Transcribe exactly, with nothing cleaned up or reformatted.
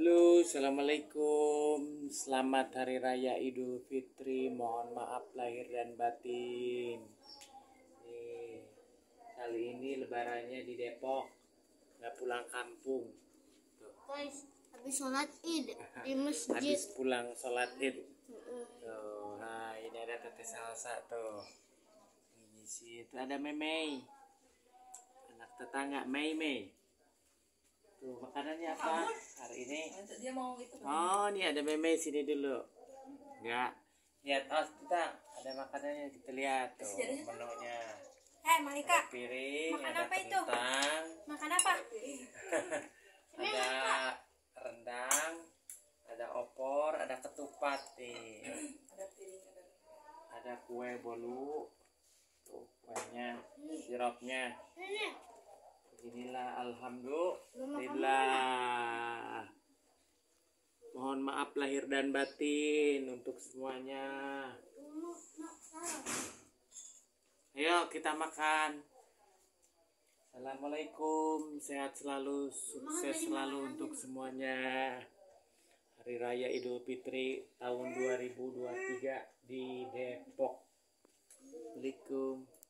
Halo, assalamualaikum. Selamat Hari Raya Idul Fitri. Mohon maaf lahir dan batin. Nih, kali ini lebarannya di Depok, nggak pulang kampung. Tuh. Guys, habis sholat id di masjid. Habis pulang sholat id. Tuh, nah ini ada Tete Salsa tuh. Ini situ ada Memei, anak tetangga Mei Mei. Tuh, makanannya apa hari ini? Dia mau itu. Oh, ini ada Meme sini dulu. Enggak. Lihat, oh kita ada makanannya, kita lihat tuh menunya. Hei Malika, Ada piring, makan ada apa itu? kentang, makan apa? ada rendang, ada opor, ada ketupat nih. Ada piring, ada. Ada kue bolu. Tuh, kuenya, sirupnya. Inilah alhamdulillah. Mohon maaf lahir dan batin untuk semuanya. Ayo kita makan. Assalamualaikum, sehat selalu, sukses selalu untuk semuanya. Hari Raya Idul Fitri tahun dua ribu dua puluh tiga di Depok. Assalamualaikum.